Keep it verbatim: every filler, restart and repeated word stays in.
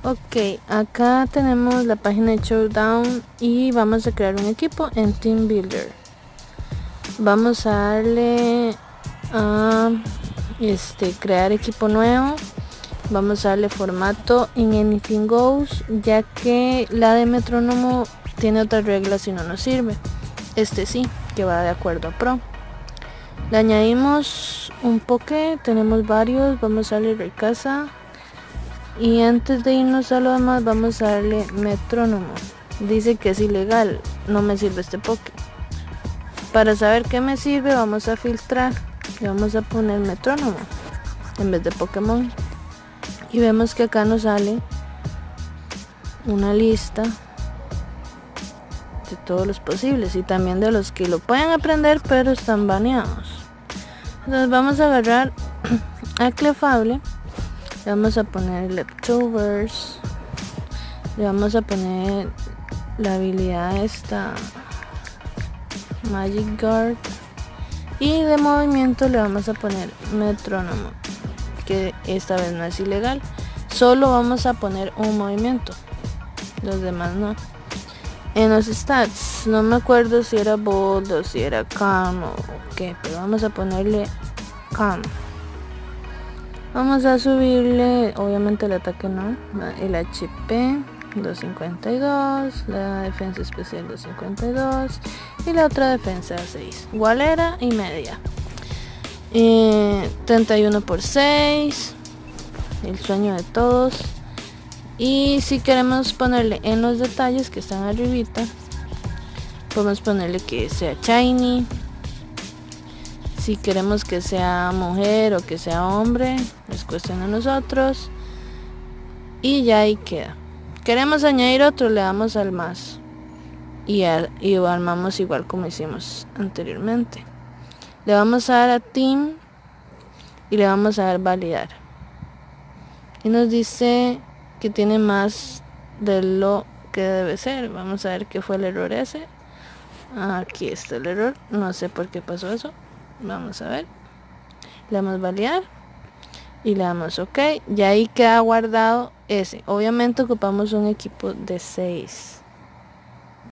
Ok, acá tenemos la página de Showdown y vamos a crear un equipo en Team Builder. Vamos a darle a este crear equipo nuevo. Vamos a darle formato en Anything Goes, ya que la de metrónomo tiene otras reglas y no nos sirve. Este sí, que va de acuerdo a Pro. Le añadimos un poke, tenemos varios, vamos a darle recasa. Y antes de irnos a lo demás vamos a darle metrónomo. Dice que es ilegal, no me sirve este poke. Para saber qué me sirve vamos a filtrar y vamos a poner metrónomo en vez de Pokémon. Y vemos que acá nos sale una lista de todos los posibles y también de los que lo pueden aprender pero están baneados. Entonces vamos a agarrar a Clefable. Le vamos a poner Leftovers, le vamos a poner la habilidad esta Magic Guard y de movimiento le vamos a poner metrónomo, que esta vez no es ilegal, solo vamos a poner un movimiento, los demás no. En los stats no me acuerdo si era bold o si era calm o qué, pero vamos a ponerle calm. Vamos a subirle, obviamente el ataque no, el H P doscientos cincuenta y dos, la defensa especial doscientos cincuenta y dos y la otra defensa seis, igualera y media. Eh, treinta y uno por seis, el sueño de todos. Y si queremos ponerle en los detalles que están arribita, podemos ponerle que sea shiny. Si queremos que sea mujer o que sea hombre, es cuestión de nosotros. Y ya ahí queda. Queremos añadir otro, le damos al más. Y, a, y armamos igual como hicimos anteriormente. Le vamos a dar a Team. Y le vamos a dar validar. Y nos dice que tiene más de lo que debe ser. Vamos a ver qué fue el error ese. Aquí está el error. No sé por qué pasó eso. Vamos a ver, le damos validar y le damos ok, y ahí queda guardado ese. Obviamente ocupamos un equipo de seis.